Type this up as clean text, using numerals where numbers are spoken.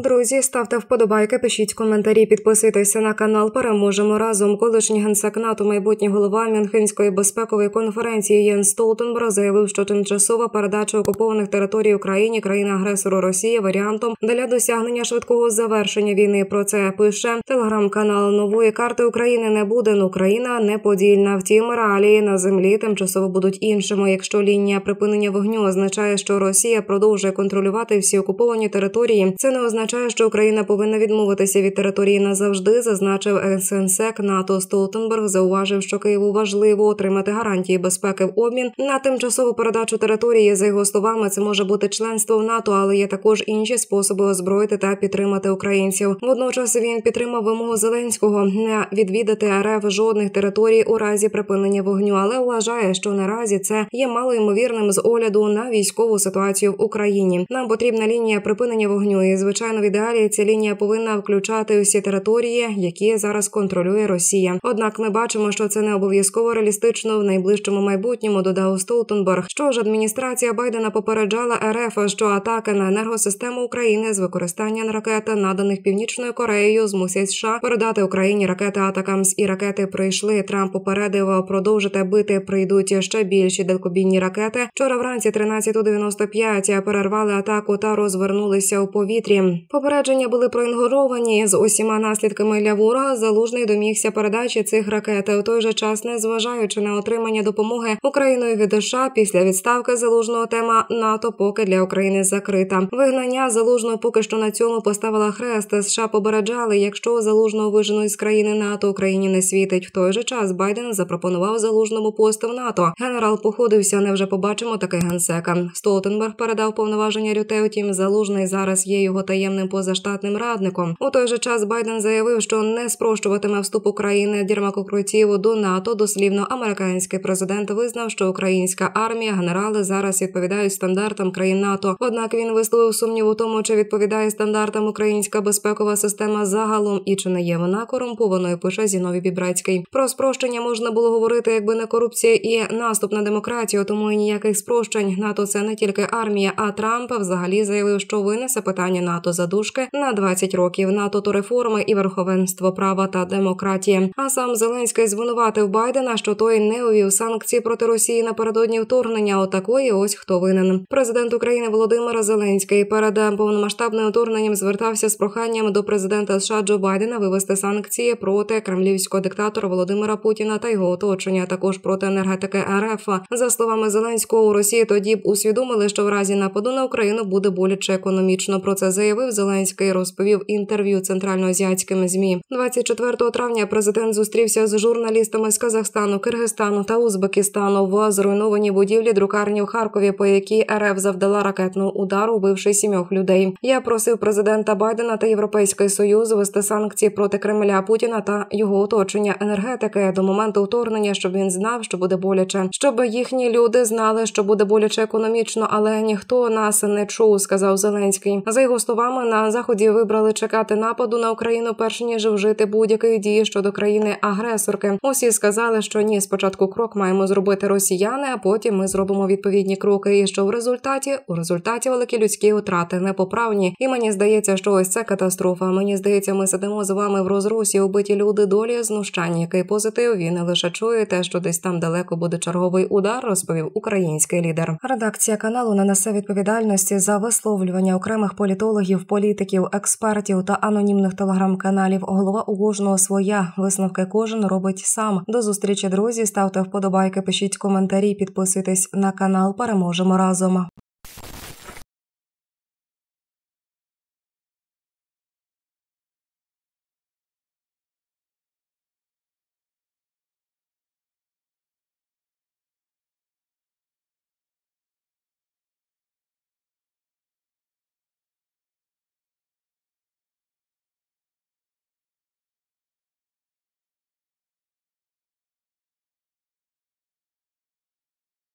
Друзі, ставте вподобайки, пишіть коментарі, підписуйтеся на канал. Переможемо разом. Колишній генсек НАТО, майбутній голова Мюнхенської безпекової конференції Єнс Столтенберг заявив, що тимчасова передача окупованих територій Україні країни-агресору Росії варіантом для досягнення швидкого завершення війни. Про це пише телеграм-канал. Нової карти України не буде. Україна неподільна. Втім, реалії на землі тимчасово будуть іншими. Якщо лінія припинення вогню означає, що Росія продовжує контролювати всі окуповані території, це не означає, що Україна повинна відмовитися від території назавжди, зазначив генсек НАТО Столтенберг. Зауважив, що Києву важливо отримати гарантії безпеки в обмін на тимчасову передачу території. За його словами, це може бути членство в НАТО, але є також інші способи озброїти та підтримати українців. Водночас він підтримав вимогу Зеленського не відвідати РФ жодних територій у разі припинення вогню, але вважає, що наразі це є малоймовірним з огляду на військову ситуацію в Україні. Нам потрібна лінія припинення вогню, і, звичайно, в ідеалі ця лінія повинна включати усі території, які зараз контролює Росія. Однак ми бачимо, що це не обов'язково реалістично в найближчому майбутньому, додав Столтенберг. Що ж, адміністрація Байдена попереджала РФ, що атаки на енергосистему України з використанням ракет, наданих Північною Кореєю, змусять США передати Україні ракети «Атакамс», і ракети прийшли. Трамп попередив, продовжити бити прийдуть ще більші далекобійні ракети. Вчора вранці 13:95 перервали атаку та розвернулися у повітрі. Попередження були проігноровані з усіма наслідками для ворога. Залужний домігся передачі цих ракет. У той же час, незважаючи на отримання допомоги Україною від США, після відставки Залужного тема НАТО поки для України закрита. Вигнання Залужного поки що на цьому поставила хрест. США попереджали, якщо Залужного виженуть з країни НАТО, Україні не світить. В той же час Байден запропонував Залужному пост в НАТО. Генерал походився, невже побачимо таке генсека. Столтенберг передав повноваження Рюте, втім Залужний зараз є його таємним позаштатним радником. У той же час Байден заявив, що не спрощуватиме вступ України дермакокрутів до НАТО. Дослівно, американський президент визнав, що українська армія, генерали зараз відповідають стандартам країн НАТО. Однак він висловив сумнів у тому, чи відповідає стандартам українська безпекова система загалом і чи не є вона корумпованою, пише Зіновій Бібрацький. Про спрощення можна було говорити, якби не корупція і наступ на демократію, тому і ніяких спрощень. НАТО – це не тільки армія, а Трамп взагалі заявив, що винесе питання НАТО задушки на 20 років. НАТО – то реформи і верховенство права та демократія. А сам Зеленський звинуватив Байдена, що той не увів санкції проти Росії напередодні вторгнення. Отакої ось хто винен. Президент України Володимир Зеленський перед повномасштабним вторгненням звертався з проханням до президента США Джо Байдена вивести санкції проти кремлівського диктатора Володимира Путіна та його оточення, а також проти енергетики РФ. За словами Зеленського, у Росії тоді б усвідомили, що в разі нападу на Україну буде боляче економічно. Про це заявив Зеленський, розповів інтерв'ю центральноазіатським ЗМІ. 24 травня президент зустрівся з журналістами з Казахстану, Киргизстану та Узбекистану в зруйнованій будівлі друкарні в Харкові, по якій РФ завдала ракетного удару, вбивши 7 людей. Я просив президента Байдена та Європейський Союз ввести санкції проти Кремля, Путіна та його оточення енергетики до моменту вторгнення, щоб він знав, що буде боляче. Щоб їхні люди знали, що буде боляче економічно, але ніхто нас не чув, сказав Зеленський. За його словами, на Заході вибрали чекати нападу на Україну, перш ніж вжити будь-яких дій щодо країни-агресорки. Усі сказали, що ні, спочатку крок маємо зробити росіяни, а потім ми зробимо відповідні кроки. І що в результаті великі людські втрати непоправні. І мені здається, що ось це катастрофа. Мені здається, ми сидимо з вами в розрусі, убиті люди, долі, знущання. Який позитив, він лише чує те, що десь там далеко буде черговий удар, розповів український лідер. Редакція каналу не несе відповідальності за висловлювання окремих політологів, політиків, експертів та анонімних телеграм-каналів. Голова у кожного своя. Висновки кожен робить сам. До зустрічі, друзі. Ставте вподобайки, пишіть коментарі, підписуйтесь на канал. Переможемо разом.